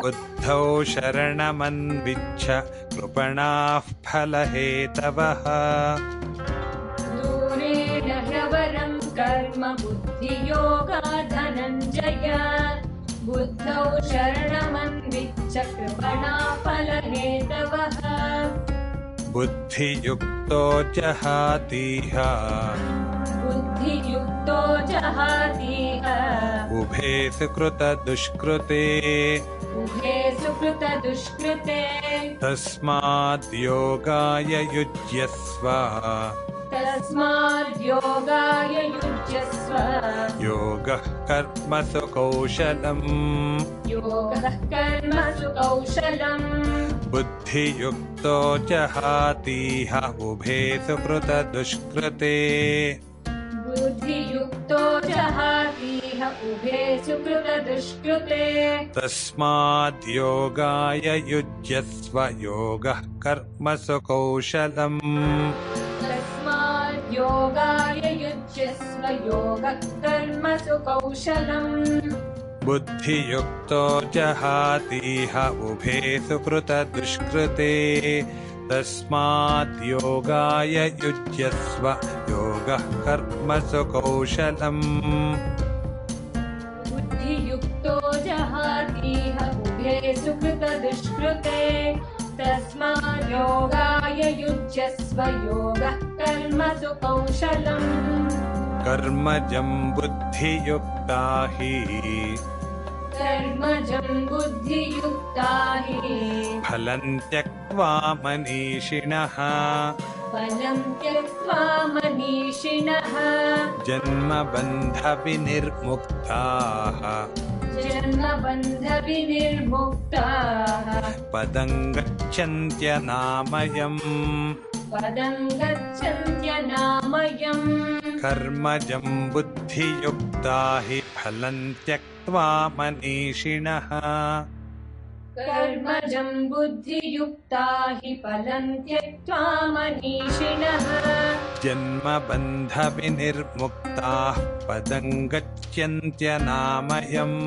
बुद्धौ शरणमन्विच्छ कृपणाः फलहेतवः दूरेण ह्यवरं कर्म बुद्धियोगा धनञ्जय बुद्धौ शरणमन्विच्छ कृपणाः फलहेतवः बुद्धियुक्तो जहातीह बुद्धियुक्तो जहातीह उभे सुकृत दुष्कृते उभे सुकृत दुष्कृते तस्माद् योगाय युज्यस्व तस्माद् योगाय युज्यस्व योगः कर्मसु कौशलम् योगः कर्मसु कौशलम् बुद्धियुक्तो जहातीह उभे सुकृत दुष्कृते बुद्धियुक्तो जहातीह उभे सुकृत दुष्कृते तस्माद् योगाय युज्यस्व योगः कर्मसु कौशलम् तस्माद् योगाय युज्यस्व योगः कर्मसु कौशलम् बुद्धियुक्तो जहातीह उभे सुकृत दुष्कृते तस्माद् योगाय युज्यस्व योगः कर्मसु कौशलम् बुद्धियुक्तो जहातीह उभे सुकृत दुष्कृते तस्माद् योगाय युज्यस्व योगः कर्मसु कौशलम् कर्मजं बुद्धियुक्ता हि कर्मजं बुद्धियुक्ता हि फलं त्यक्त्वा मनीषिणः फलं त्यक्त्वा मनीषिणः जन्मबन्धविनिर्मुक्ताः जन्मबन्धविनिर्मुक्ताः पदं गच्छन्त्यनामयम् पदं गच्छन्त्यनामयम् कर्मजं बुद्धियुक्ता हि फलं त्यक्त्वा मनीषिणः कर्मजं बुद्धियुक्ता हि फलं त्यक्त्वा मनीषिणः जन्मबन्धविनिर्मुक्ताः पदं गच्छन्त्यनामयम्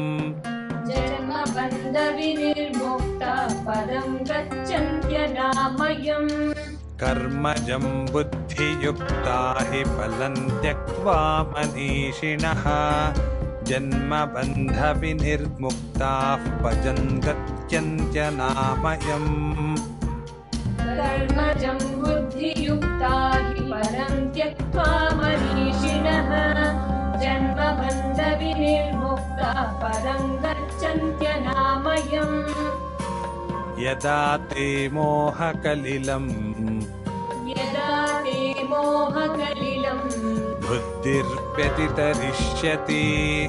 जन्मबन्धविनिर्मुक्ताः पदं गच्छन्त्यनामयम् कर्मजं बुद्धियुक्ता हि फलं त्यक्त्वा मनीषिणः जन्मबन्धविनिर्मुक्ताः पदं गच्छन्त्यनामयम् कर्मजं बुद्धियुक्ता हि फलं त्यक्त्वा मनीषिणः जन्मबन्धविनिर्मुक्ताः पदं गच्छन्त्यनामयम् यदा ते मोहकलिलम् बुद्धिर्व्यतितरिष्यति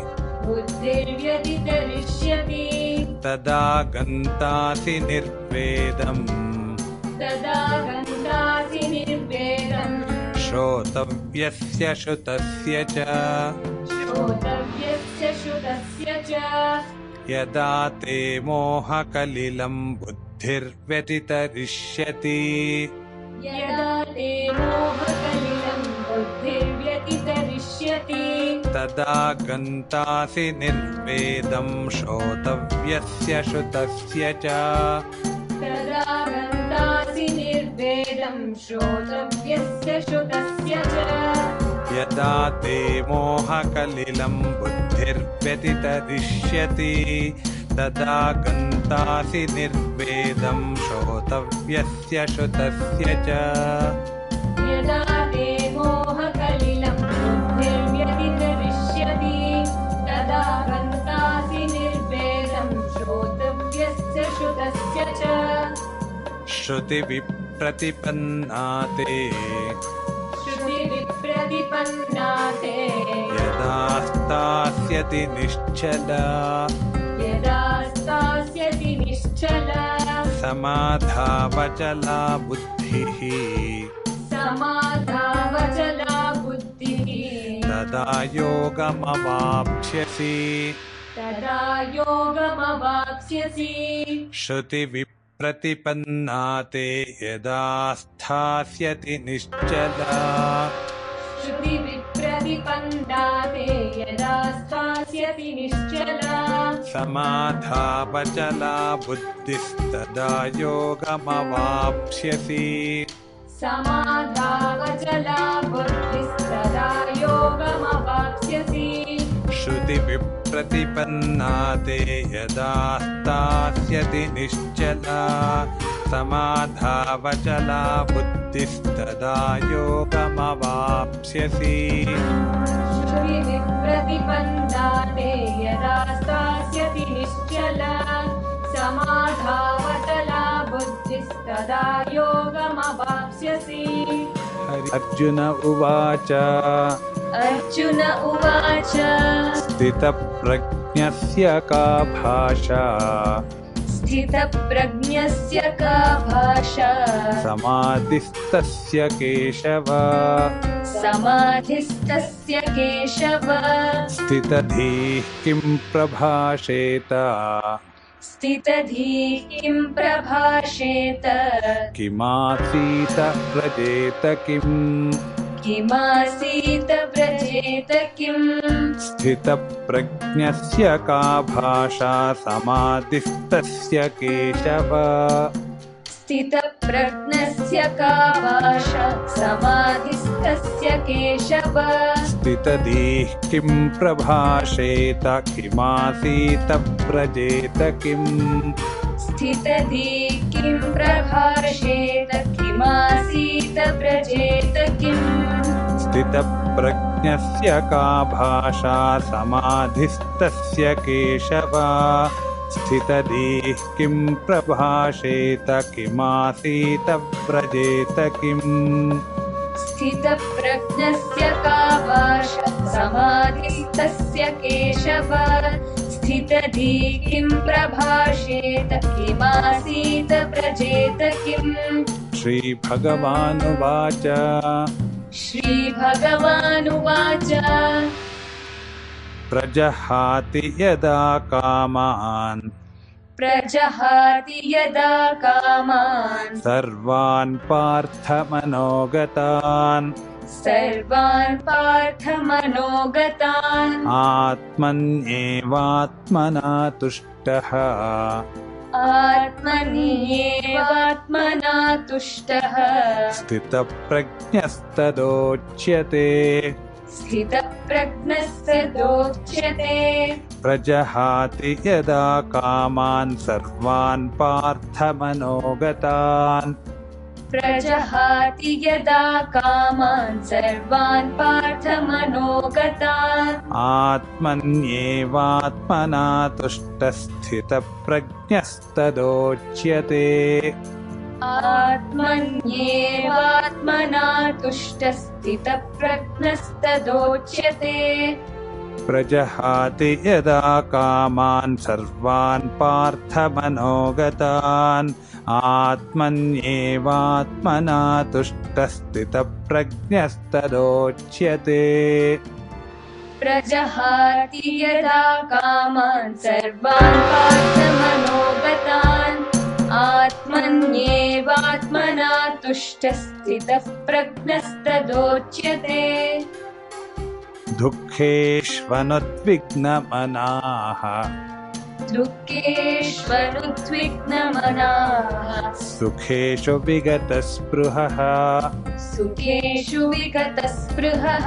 बुद्धिर्व्यतितरिष्यति तदा गन्तासि निर्वेदम् तदा गन्तासि निर्वेदम् श्रोतव्यस्य श्रुतस्य च श्रोतव्यस्य श्रुतस्य च यदा ते मोहकलिलं बुद्धिर्व्यतितरिष्यति यदा ते मोहकलिलं बुद्धिर्व्यतितरिष्यति तदा गन्तासि निर्वेदं श्रोतव्यस्य श्रुतस्य च तदा गन्तासि निर्वेदं श्रोतव्यस्य श्रुतस्य च यदा ते मोहकलिलं बुद्धिर्व्यतितरिष्यति तदा गन्तासि निर्वेदं श्रोतव्यस्य श्रुतस्य च यदा ते मोहकलिलं बुद्धिर्व्यतितरिष्यति तदा गन्तासि निर्वेदं श्रोतव्यस्य श्रुतस्य च श्रुतिविप्रतिपन्ना ते श्रुतिविप्रतिपन्ना ते यदा स्थास्यति निश्चला यदा स्थास्यति निश्चला समाधावचला बुद्धिः समाधावचला बुद्धिः तदा योगमवाप्स्यसि तदा योगमवाप्स्यसि श्रुतिविप्रतिपन्ना ते यदा स्थास्यति निश्चला श्रुतिविप्रतिपन्ना ते यदा स्थास्यति निश्चला समाधावचला बुद्धिस्तदा योगमवाप्स्यसि समाधावचला बुद्धिस्तदा योगमवाप्स्यसि श्रुतिविप्रतिपन्ना ते यदा स्थास्यति निश्चला समाधावचला बुद्धिस्तदा योगमवाप्स्यसि श्रुतिविप्रतिपन्ना ते यदा स्थास्यति निश्चला समाधावचला बुद्धिस्तदा योगमवाप्स्यसि अर्जुन उवाच अर्जुन उवाच स्थितप्रज्ञस्य का भाषा स्थितप्रज्ञस्य का भाषा समाधिस्तस्य केशव समाधिस्तस्य केशव स्थितधीः किं प्रभाषेत स्थितधीः किं प्रभाषेत किमासीत व्रजेत किम् किमासीत व्रजेत किम् स्थितप्रज्ञस्य का भाषा समाधिस्तस्य केशव स्थितप्रज्ञस्य का भाषा समाधिस्तस्य केशव स्थितधीः किं प्रभाषेत किमासीत व्रजेत किम् स्थितधीः किं प्रभाषेत किमासीत व्रजेत किम् स्थितप्रज्ञस्य का भाषा समाधिस्तस्य केशव स्थितधीः किं प्रभाषेत किमासीत व्रजेत किम् स्थितप्रज्ञस्य का भाषा समाधिस्तस्य केशव स्थितधीः किं प्रभाषेत किमासीत व्रजेत किम् श्रीभगवानुवाच श्रीभगवानुवाच प्रजहाति यदा कामान् प्रजहाति यदा कामान् सर्वान् पार्थमनोगतान् सर्वान् पार्थमनोगतान् आत्मन्येवात्मना तुष्टः आत्मन्येवात्मना तुष्टः स्थितप्रज्ञस्तदोच्यते स्थितप्रज्ञस्तदोच्यते प्रजहाति यदा कामान् सर्वान् पार्थमनोगतान् प्रजहाति यदा कामान् सर्वान् पार्थमनोगतान् आत्मन्येवात्मना तुष्टस्थितप्रज्ञस्तदोच्यते आत्मन्येवात्मना तुष्टस्थितप्रज्ञस्तदोच्यते प्रजहाति यदा कामान् सर्वान् पार्थमनोगतान् आत्मन्येवात्मना तुष्टस्थितप्रज्ञस्तदोच्यते प्रजहाति यदा कामान् सर्वान् पार्थमनोगतान् आत्मन्येवात्मना तुष्टस्थितप्रज्ञस्तदोच्यते दुःखेष्वनुद्विग्नमनाः दुःखेष्वनुद्विग्नमनाः सुखेषु विगतस्पृहः सुखेषु विगतस्पृहः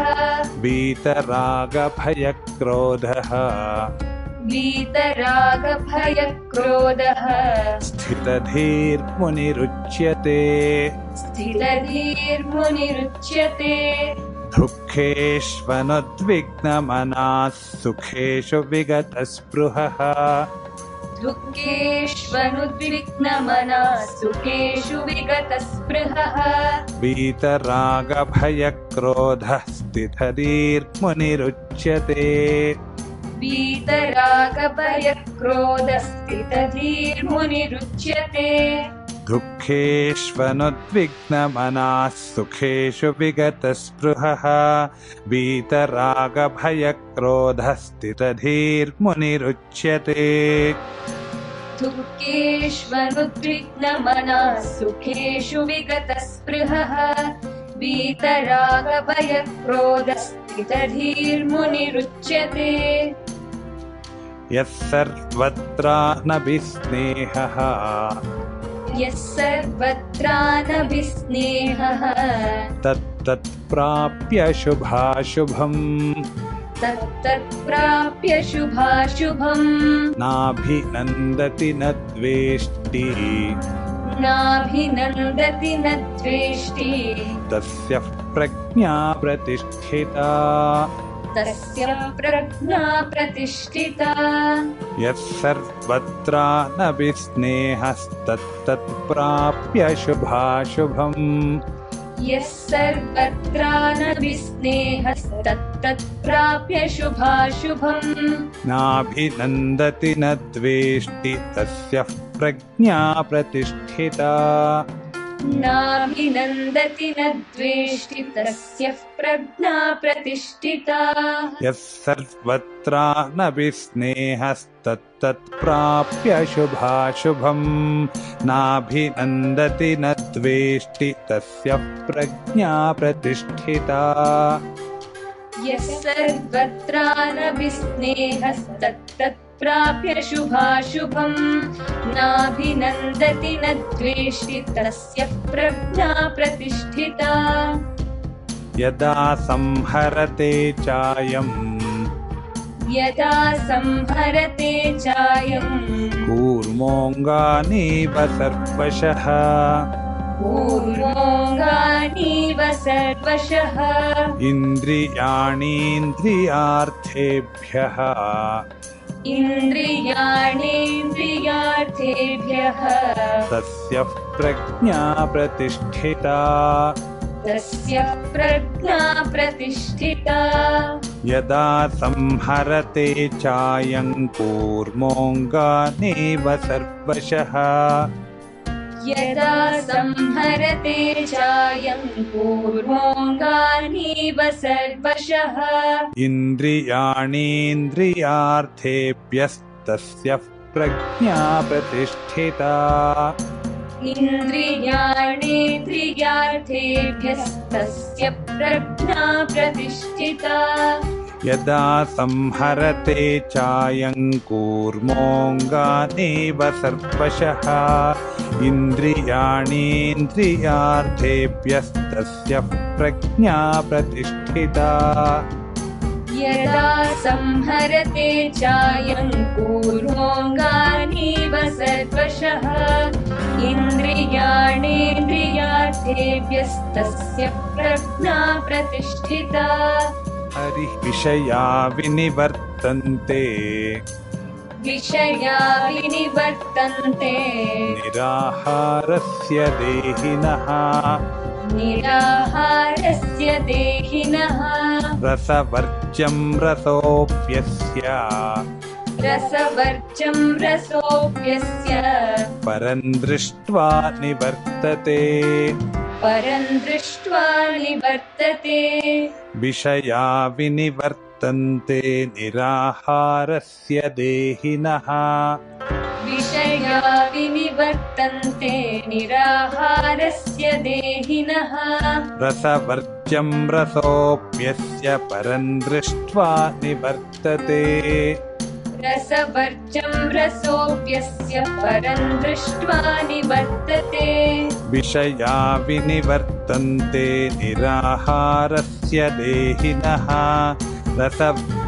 वीतरागभयक्रोधः वीतरागभयक्रोधः स्थितधीर्मुनिरुच्यते स्थितधीर्मुनिरुच्यते दुःखेष्वनुद्विग्नमनाः सुखेषु विगतस्पृहः दुःखेष्वनुद्विग्नमनाः सुखेषु विगतस्पृहः वीतरागभयक्रोधः स्थितधीर्मुनिरुच्यते वीतरागभयक्रोधस्थितधीर्मुनिरुच्यते दुःखेष्वनुद्विग्नमनाः सुखेषु विगतस्पृहः वीतरागभयक्रोधः स्थितधीर्मुनिरुच्यते दुःखेष्वनुद्विग्नमनाः सुखेषु विगतस्पृहः वीतरागभयक्रोधस्थितधीर्मुनिरुच्यते यः सर्वत्रानभिस्नेहः यः सर्वत्रानभिस्नेहः तत्तत्प्राप्य शुभाशुभम् तत्तत्प्राप्य शुभाशुभम् नाभिनन्दति न द्वेष्टि नाभिनन्दति न द्वेष्टि तस्य प्रज्ञा प्रतिष्ठिता तस्य प्रज्ञा प्रतिष्ठिता यः सर्वत्रानभिस्नेहस्तत्तत्प्राप्य शुभाशुभम् यः सर्वत्रानभिस्नेहस्तत्तत्प्राप्य शुभाशुभम् नाभिनन्दति न द्वेष्टि तस्य प्रज्ञा प्रतिष्ठिता नाभिनन्दति न द्वेष्टि तस्य प्रज्ञा प्रतिष्ठिता यः सर्वत्रानभिस्नेहस्तत्तत्प्राप्य शुभाशुभम् नाभिनन्दति न द्वेष्टि तस्य प्रज्ञा प्रतिष्ठिता यः सर्वत्रानभिस्नेहस्तत्तत्प्राप्य शुभाशुभम् नाभिनन्दति न द्वेष्टि तस्य प्रज्ञा प्रतिष्ठिता यदा संहरते चायम् यदा संहरते चायम् कूर्मोऽङ्गानीव सर्वशः कूर्मोऽङ्गानीव सर्वशः इन्द्रियाणीन्द्रियार्थेभ्यः इन्द्रियाणीन्द्रियार्थेभ्यः तस्य प्रज्ञा प्रतिष्ठिता तस्य प्रज्ञा प्रतिष्ठिता यदा संहरते चायं कूर्मोऽङ्गानीव सर्वशः यदा संहरते चायं कूर्मोऽङ्गानीव सर्वशः इन्द्रियाणीन्द्रियार्थेभ्यस्तस्य प्रज्ञा प्रतिष्ठिता इन्द्रियाणीन्द्रियार्थेभ्यस्तस्य प्रज्ञा प्रतिष्ठिता यदा संहरते चायं कूर्मोऽङ्गानीव सर्वशः इन्द्रियाणीन्द्रियार्थेभ्यस्तस्य प्रज्ञा प्रतिष्ठिता यदा संहरते चायं कूर्मोऽङ्गानीव सर्वशः इन्द्रियाणीन्द्रियार्थेभ्यस्तस्य प्रज्ञा प्रतिष्ठिता हरिः विषया विनिवर्तन्ते विषया विनिवर्तन्ते निराहारस्य देहिनः निराहारस्य देहिनः रसवर्ज्यं रसोऽप्यस्य रसवर्ज्यं रसोऽप्यस्य परं दृष्ट्वा निवर्तते परं दृष्ट्वा निवर्तते विषया विनिवर्तन्ते निराहारस्य देहिनः विषया विनिवर्तन्ते निराहारस्य देहिनः रसवर्ज्यं रसोऽप्यस्य परं दृष्ट्वा निवर्तते रसवर्ज्यं रसोऽप्यस्य परं दृष्ट्वा निवर्तते विषया विनिवर्तन्ते निराहारस्य देहिनः